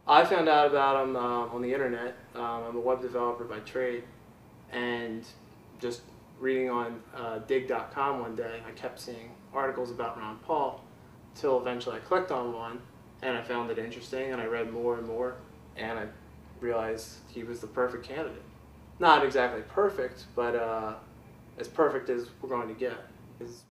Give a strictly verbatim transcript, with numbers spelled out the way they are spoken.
I found out about him um, on the internet. Um, I'm a web developer by trade, and just reading on uh, dig dot com one day, I kept seeing articles about Ron Paul, till eventually I clicked on one, and I found it interesting, and I read more and more, and I realized he was the perfect candidate. Not exactly perfect, but uh, as perfect as we're going to get. His